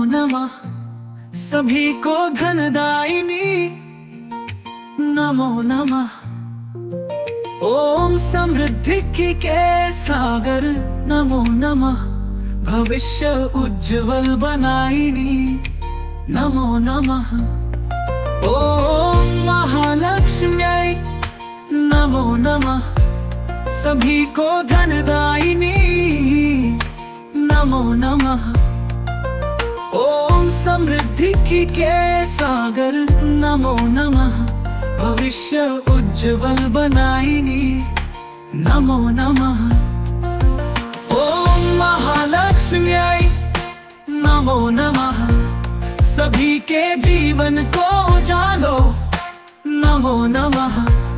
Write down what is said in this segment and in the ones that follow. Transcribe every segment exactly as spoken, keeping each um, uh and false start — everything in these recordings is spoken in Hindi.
नमः सभी को धनदायिनी नमो नमः। ओम समृद्धि की के सागर नमो नमः। भविष्य उज्जवल बनाइनी नमो नमः। ओम महालक्ष्म्यै नमो नमः सभी को धनदायिनी नमो नमः। ओम समृद्धि की के सागर नमो नमः। भविष्य उज्जवल बनाइनी नमो नमः। ओम महालक्ष्म्यै नमो नमः सभी के जीवन को उजालो नमो नमः।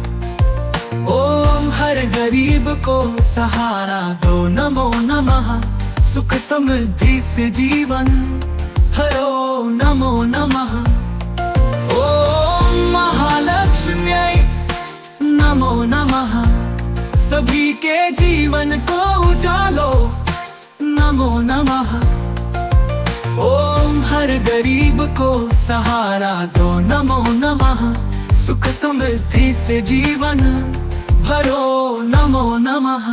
ओम हर गरीब को सहारा दो नमो नमः। सुख समृद्धि से जीवन हरो नमो नमः। ओम महालक्ष्म्यै नमो नमः सभी के जीवन को उजालो नमो नमः। ओम हर गरीब को सहारा दो नमो नमः। सुख समृद्धि से जीवन भरो नमो नमः।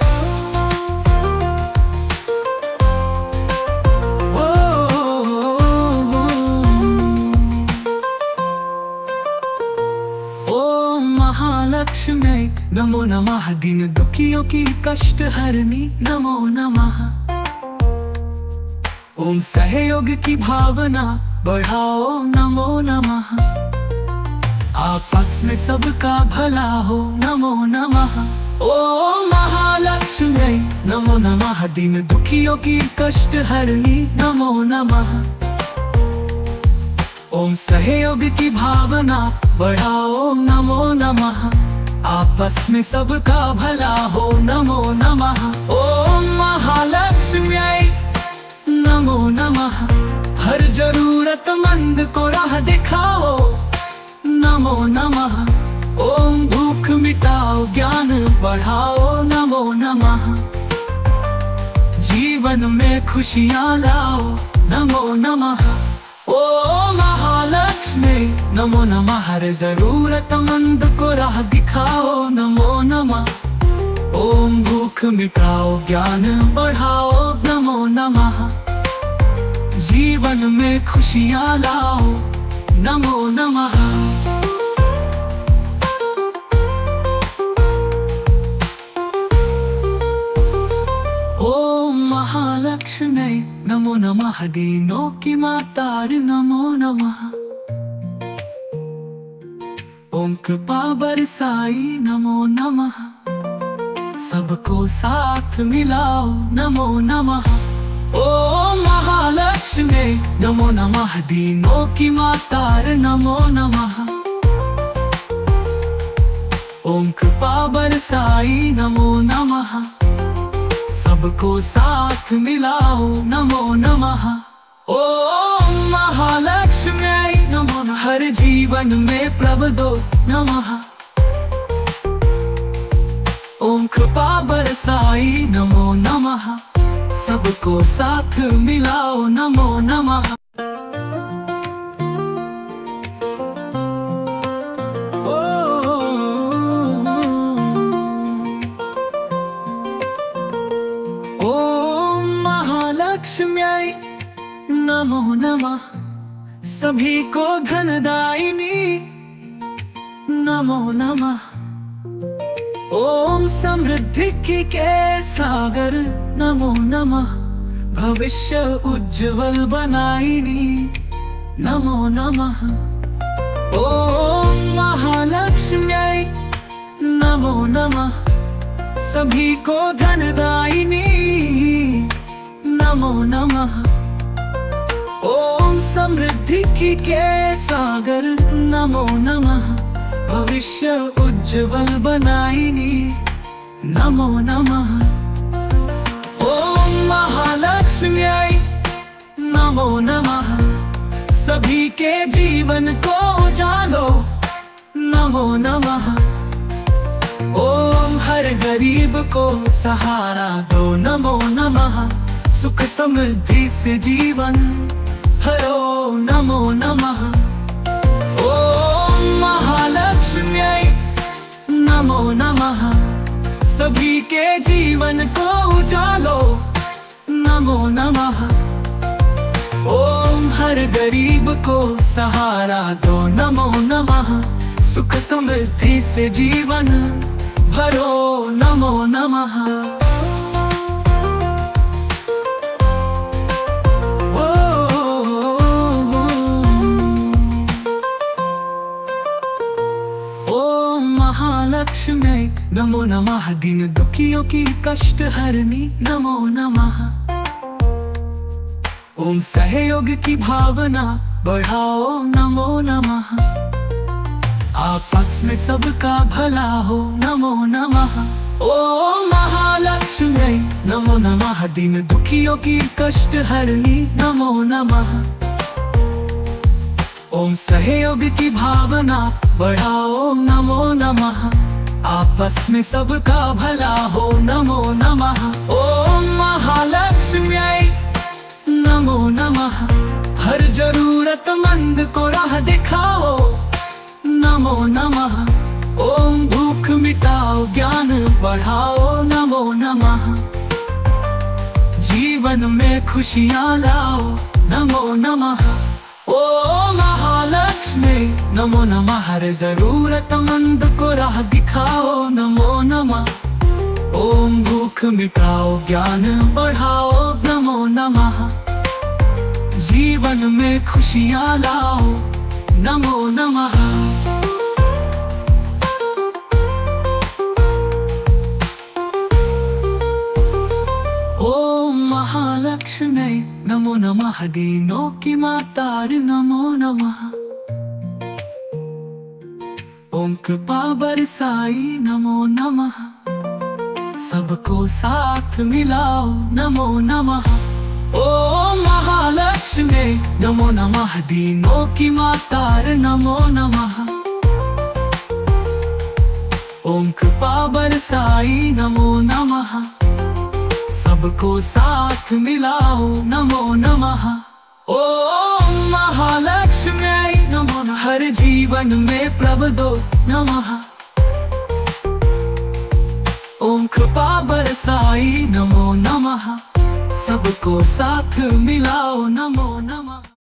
ओम महालक्ष्म्यै नमो नमः। दीन दुखियों की कष्ट हरनी नमो नमः। ओम सहयोग की भावना बढ़ाओ नमो नमः। आपस में सबका भला हो नमो नमः। ओम महालक्ष्म्यै नमो नमः। दीन दुखियों की कष्ट हरनी नमो नमः। ओम सहयोग की भावना बढ़ाओ नमो नमः। आपस में सबका भला हो नमो नमः। ओम महालक्ष्म्यै नमो नमः। हर जरूरतमंद को राह दिखाओ नमो नमः। ओम भूख मिटाओ ज्ञान बढ़ाओ नमो नमः। जीवन में खुशियाँ लाओ नमो नमः। ओम महालक्ष्मी नमो नमः। हर जरूरतमंद को राह दिखाओ नमो नमः। ओम भूख मिटाओ ज्ञान बढ़ाओ नमो नमः। जीवन में खुशियाँ लाओ नमो नमः। ओम महालक्ष्म्यै नमो नमः। दीनों की मातार नमो नमः। ओम कृपा बरसाई नमो नमः। सबको साथ मिलाओ नमो नमः। ओम महालक्ष्म्यै नमो नमः। दीनों की मातार नमो नमः। ओम कृपा बरसाई नमो नमः। सबको साथ मिलाओ नमो नमः। ओम महालक्ष्म्यै नमो नमः। हर जीवन में प्रभ दो नमः। ओम कृपा बरसाई नमो नमः। सबको साथ मिलाओ नमो नमः। ओम महालक्ष्म्यै नमो नमः सभी को धनदायिनी नमो नमः। ओम समृद्धि की के सागर नमो नमः। भविष्य उज्जवल बनाइनी नमो नमः। ओम महालक्ष्म्यै नमो नमः सभी को धनदायिनी नमो नमः। ओम समृद्धि की के सागर नमो नमः। भविष्य उज्जवल बनाइनी नमो नमः। ओम महालक्ष्म्यै नमो नमः सभी के जीवन को उजालो नमो नमः। ओम हर गरीब को सहारा दो नमो नमः। सुख समृद्धि से जीवन हरो नमो नमः। ओम महालक्ष्म्यै नमो नमः। सभी के जीवन को उजालो नमो नमः। ओम हर गरीब को सहारा दो नमो नमः। सुख समृद्धि से जीवन भरो नमो नमः। ओम महालक्ष्म्यै नमो नमः। दीन दुखियों की कष्ट हरनी नमो नमः। ओम सहयोग की भावना बढ़ाओ नमो नमः। आपस में सबका भला हो नमो नमः। ओम महालक्ष्म्यै नमो नमः। दीन दुखियों की कष्ट हरनी नमो नमः। ओम सहयोग की भावना बढ़ाओ नमो नमः। आपस में सबका भला हो नमो नमः। ओम महालक्ष्म्यै नमो नमः। हर जरूरतमंद को राह दिखाओ नमो नमः। ओम भूख मिटाओ ज्ञान बढ़ाओ नमो नमः। जीवन में खुशियाँ लाओ नमो नमः। ओम महालक्ष्म्यै नमो नमः। हर जरूरतमंद को राह दिखाओ नमो नमः। ओम भूख मिटाओ ज्ञान बढ़ाओ नमो नमः। जीवन में खुशियाँ लाओ नमो नमः। ओम महालक्ष्म्यै नमो नमः। दीनों की मातार नमो नमः। ओम कृपा बरसाई नमो नमः। सबको साथ मिलाओ नमो नमः। ओम महालक्ष्म्यै नमो नमः। दीनों की मातार नमो नमः। ओम कृपा बरसाई नमो नमः। सबको साथ मिलाओ नमो नमः। ओम महालक्ष्म्यै नमो नमः। हर जीवन में प्रभ दो नमः। ओम कृपा बरसाई नमो नमः। सबको साथ मिलाओ नमो नमः।